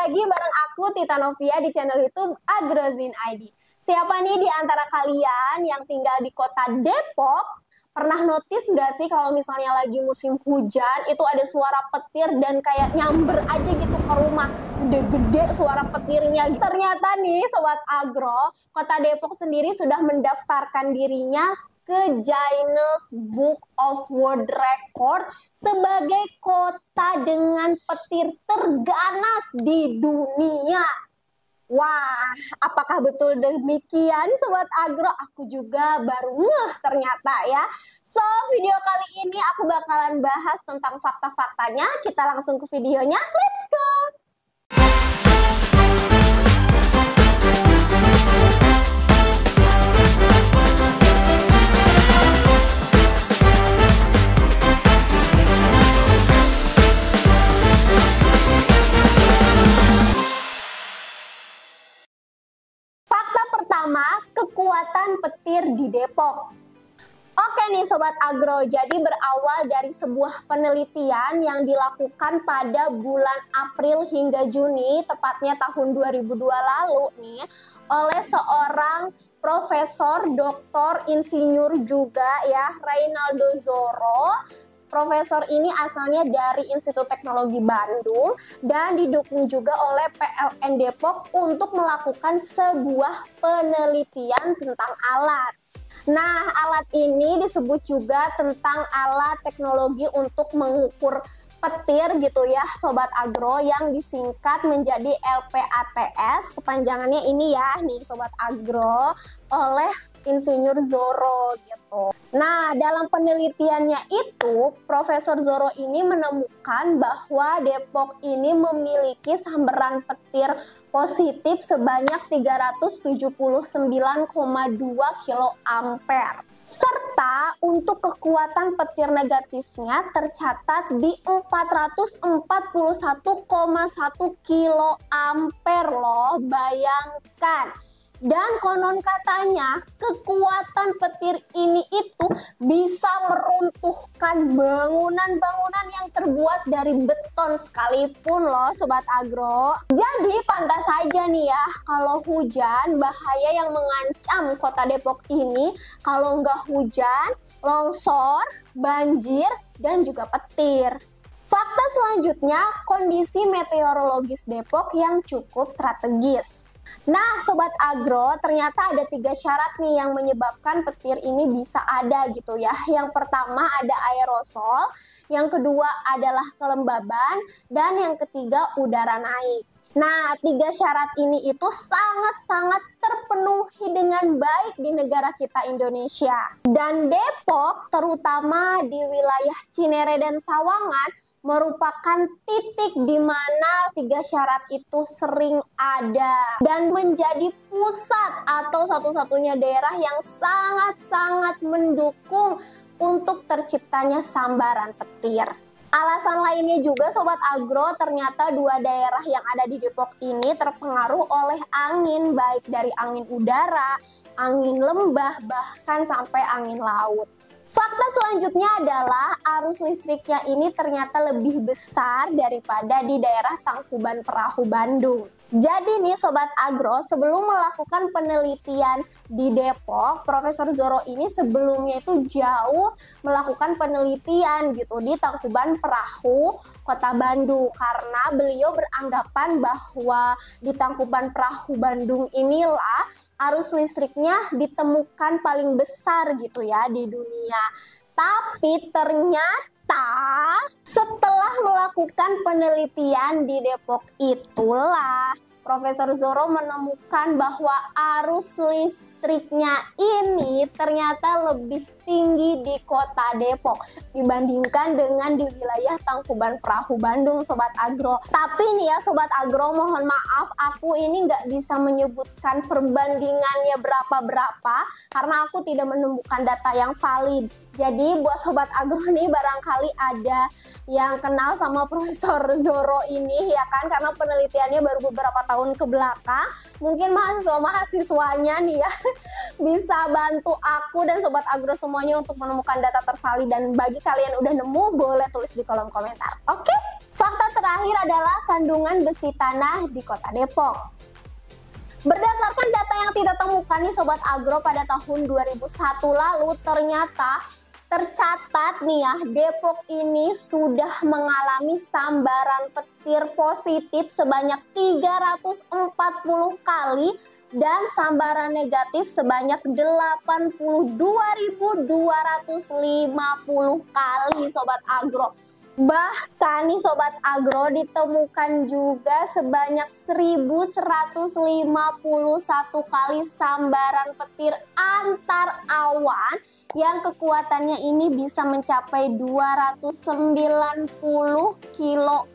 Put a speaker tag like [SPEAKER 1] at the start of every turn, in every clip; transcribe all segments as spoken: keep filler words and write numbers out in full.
[SPEAKER 1] lagi bareng aku Tita Novia di channel YouTube Agrozin I D. Siapa nih di antara kalian yang tinggal di kota Depok pernah notice nggak sih kalau misalnya lagi musim hujan itu ada suara petir dan kayak nyamber aja gitu ke rumah, gede-gede suara petirnya. Ternyata nih Sobat Agro, kota Depok sendiri sudah mendaftarkan dirinya ke Guinness Book of World Record sebagai kota dengan petir terganas di dunia. Wah, apakah betul demikian Sobat Agro? Aku juga baru ngeh ternyata ya. So, video kali ini aku bakalan bahas tentang fakta-faktanya. Kita langsung ke videonya. Let's go! Pertama, kekuatan petir di Depok. Oke nih Sobat Agro, jadi berawal dari sebuah penelitian yang dilakukan pada bulan April hingga Juni, tepatnya tahun dua ribu dua lalu nih, oleh seorang profesor, doktor, insinyur juga ya, Reynaldo Zoro. Profesor ini asalnya dari Institut Teknologi Bandung dan didukung juga oleh P L N Depok untuk melakukan sebuah penelitian tentang alat. Nah, alat ini disebut juga tentang alat teknologi untuk mengukur petir gitu ya Sobat Agro, yang disingkat menjadi L P A T S. Kepanjangannya ini ya nih Sobat Agro, oleh Insinyur Zoro gitu. Nah, dalam penelitiannya itu, Profesor Zoro ini menemukan bahwa Depok ini memiliki sambaran petir positif sebanyak tiga ratus tujuh puluh sembilan koma dua kilo ampere. Serta untuk kekuatan petir negatifnya tercatat di empat ratus empat puluh satu koma satu kilo ampere loh, bayangkan. Dan konon katanya kekuatan petir ini itu bisa meruntuhkan bangunan-bangunan yang terbuat dari beton sekalipun loh Sobat Agro. Jadi pantas saja nih ya kalau hujan, bahaya yang mengancam kota Depok ini kalau nggak hujan, longsor, banjir, dan juga petir. Fakta selanjutnya, kondisi meteorologis Depok yang cukup strategis. Nah Sobat Agro, ternyata ada tiga syarat nih yang menyebabkan petir ini bisa ada gitu ya. Yang pertama ada aerosol, yang kedua adalah kelembaban, dan yang ketiga udara naik. Nah, tiga syarat ini itu sangat-sangat terpenuhi dengan baik di negara kita Indonesia. Dan Depok, terutama di wilayah Cinere dan Sawangan, merupakan titik di mana tiga syarat itu sering ada dan menjadi pusat atau satu-satunya daerah yang sangat-sangat mendukung untuk terciptanya sambaran petir. Alasan lainnya juga Sobat Agro, ternyata dua daerah yang ada di Depok ini terpengaruh oleh angin, baik dari angin udara, angin lembah, bahkan sampai angin laut. Fakta selanjutnya adalah arus listriknya ini ternyata lebih besar daripada di daerah Tangkuban Perahu Bandung. Jadi nih Sobat Agro, sebelum melakukan penelitian di Depok, Profesor Zoro ini sebelumnya itu jauh melakukan penelitian gitu di Tangkuban Perahu, Kota Bandung, karena beliau beranggapan bahwa di Tangkuban Perahu Bandung inilah arus listriknya ditemukan paling besar gitu ya di dunia. Tapi ternyata setelah melakukan penelitian di Depok itulah Profesor Zoro menemukan bahwa arus listriknya ini ternyata lebih tinggi di kota Depok dibandingkan dengan di wilayah Tangkuban Perahu Bandung Sobat Agro. Tapi nih ya Sobat Agro, mohon maaf aku ini nggak bisa menyebutkan perbandingannya berapa-berapa karena aku tidak menemukan data yang valid. Jadi buat Sobat Agro nih barangkali ada yang kenal sama Profesor Zoro ini ya kan, karena penelitiannya baru beberapa tahun ke belakang. Mungkin mahasiswa-mahasiswanya nih ya bisa bantu aku dan Sobat Agro semuanya untuk menemukan data tervalid, dan bagi kalian udah nemu boleh tulis di kolom komentar. Oke? Fakta terakhir adalah kandungan besi tanah di Kota Depok. Berdasarkan data yang kita temukan nih Sobat Agro pada tahun dua ribu satu lalu, ternyata tercatat nih ya, Depok ini sudah mengalami sambaran petir positif sebanyak tiga ratus empat puluh kali dan sambaran negatif sebanyak delapan puluh dua ribu dua ratus lima puluh kali Sobat Agro. Bahkan nih Sobat Agro ditemukan juga sebanyak seribu seratus lima puluh satu kali sambaran petir antar awan yang kekuatannya ini bisa mencapai dua ratus sembilan puluh kilo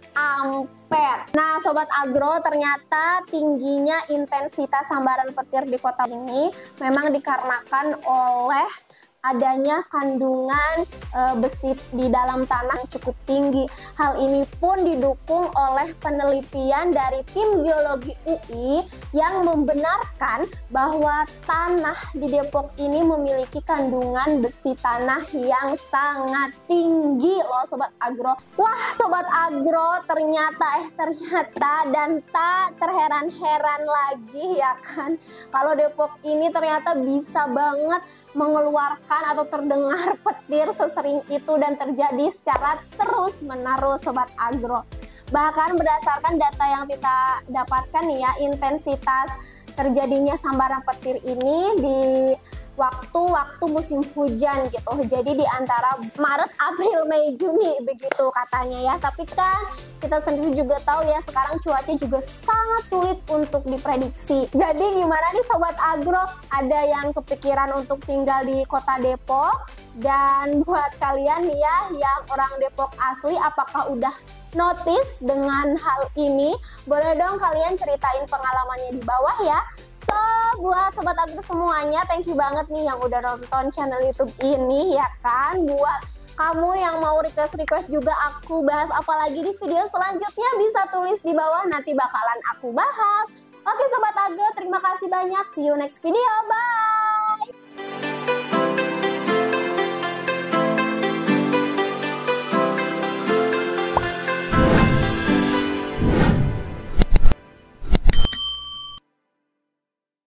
[SPEAKER 1] ampere. Nah Sobat Agro, ternyata tingginya intensitas sambaran petir di kota ini memang dikarenakan oleh adanya kandungan e, besi di dalam tanah yang cukup tinggi. Hal ini pun didukung oleh penelitian dari tim geologi U I yang membenarkan bahwa tanah di Depok ini memiliki kandungan besi tanah yang sangat tinggi loh Sobat Agro. Wah Sobat Agro, ternyata eh ternyata dan tak terheran-heran lagi ya kan, kalau Depok ini ternyata bisa banget mengeluarkan atau terdengar petir sesering itu dan terjadi secara terus-menerus Sobat Agro. Bahkan berdasarkan data yang kita dapatkan nih ya, intensitas terjadinya sambaran petir ini di waktu-waktu musim hujan gitu. Jadi di antara Maret, April, Mei, Juni begitu katanya ya. Tapi kan kita sendiri juga tahu ya, sekarang cuaca juga sangat sulit untuk diprediksi. Jadi gimana nih Sobat Agro? Ada yang kepikiran untuk tinggal di Kota Depok? Dan buat kalian nih ya yang orang Depok asli, apakah udah notice dengan hal ini? Boleh dong kalian ceritain pengalamannya di bawah ya. So, buat Sobat Agro semuanya, thank you banget nih yang udah nonton channel YouTube ini ya kan. Buat kamu yang mau request-request juga aku bahas apa lagi di video selanjutnya, bisa tulis di bawah, nanti bakalan aku bahas. Oke Sobat Agro, terima kasih banyak. See you next video. Bye!